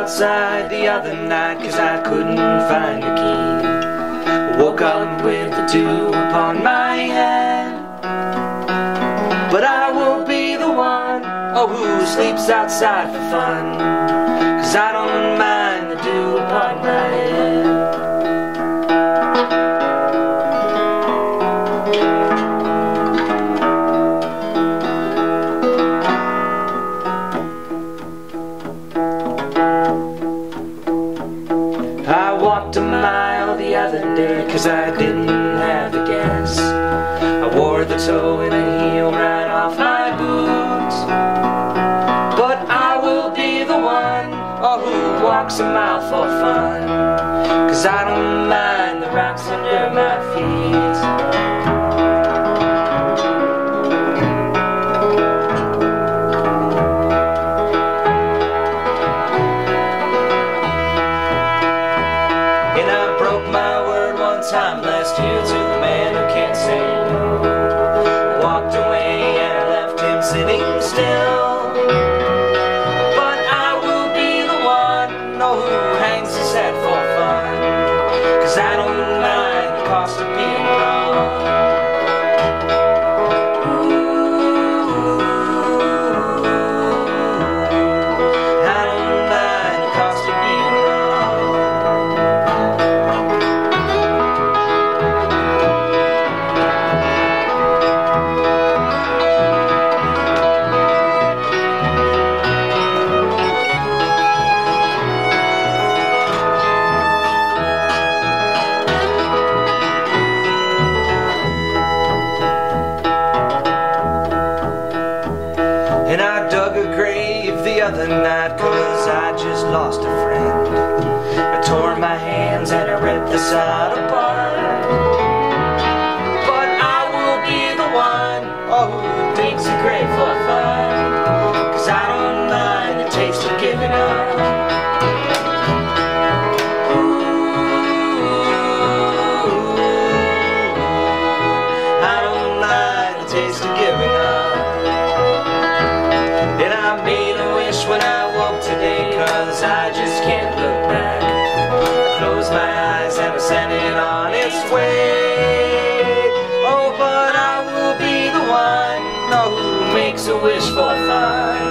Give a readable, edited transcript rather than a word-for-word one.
outside the other night 'cause I couldn't find the key. Woke up with the dew upon my head, but I will be the one, oh, who sleeps outside for fun, 'cause I don't mind the dew upon my head. I walked a mile the other day 'cause I didn't have the gas. I wore the toe in a heel right off my boots, but I will be the one, oh, who walks a mile for fun, 'cause I don't mind the rocks under my feet. Time last year to the man who can't say no. I walked away and I left him sitting still, but I will be the one, oh, who hangs his head for fun, 'cause I don't mind the cost of being wrong. I don't mind the cost of being wrong. And I dug a grave the other night 'cause I just lost a friend. I tore my hands and I ripped the side apart, but I will be the one, oh, who digs a grave for fun, 'cause I don't mind the taste of giving up. I don't mind the taste of giving up. When I woke today, 'cause I just can't look back. I close my eyes and I send it on its way. Oh, but I will be the one, oh, who makes a wish for fun,